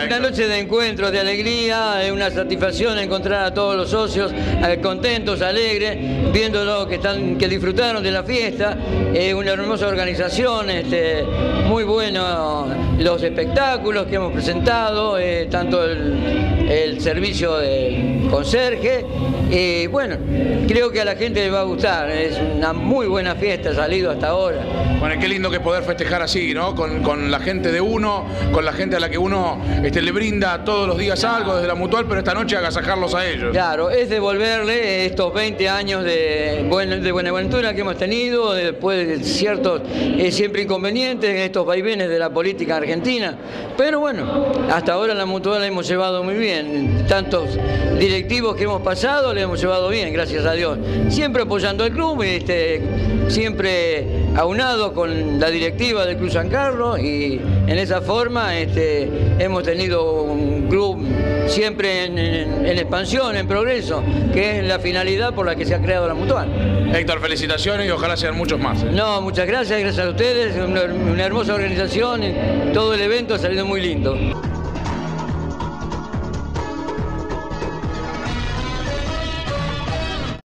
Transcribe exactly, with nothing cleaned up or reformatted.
Una noche de encuentro, de alegría, es una satisfacción encontrar a todos los socios eh, contentos, alegres, viéndolo que están, que disfrutaron de la fiesta. Es eh, una hermosa organización, este, muy bueno los espectáculos que hemos presentado, eh, tanto el, el servicio del conserje. Y bueno, creo que a la gente le va a gustar, es una muy buena fiesta, ha salido hasta ahora. Bueno, qué lindo que poder festejar así, ¿no? Con, con la gente de uno, con la gente a la que uno este, le brinda todos los días algo desde la Mutual, pero esta noche agasajarlos a ellos. Claro, es devolverle estos veinte años de, buen, de Buenaventura que hemos tenido, después de ciertos eh, siempre inconvenientes en estos vaivenes de la política argentina. Pero bueno, hasta ahora la Mutual la hemos llevado muy bien, tantos directivos que hemos pasado, le hemos llevado bien, gracias a Dios. Siempre apoyando al club, este, siempre aunado con la directiva del Club San Carlos, y en esa forma este, hemos tenido un club siempre en, en, en expansión, en progreso, que es la finalidad por la que se ha creado la Mutual. Héctor, felicitaciones y ojalá sean muchos más. ¿eh? No, muchas gracias, gracias a ustedes, una, una hermosa organización, todo el evento ha salido muy lindo.